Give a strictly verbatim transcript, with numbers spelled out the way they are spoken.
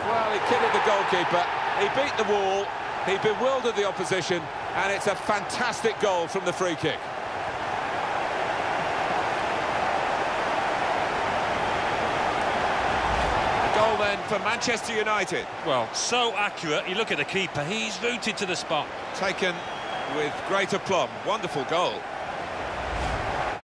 Well, he kidded the goalkeeper, he beat the wall, he bewildered the opposition, and it's a fantastic goal from the free kick. Goal then for Manchester United. Well, so accurate. You look at the keeper, he's rooted to the spot. Taken with great aplomb. Wonderful goal.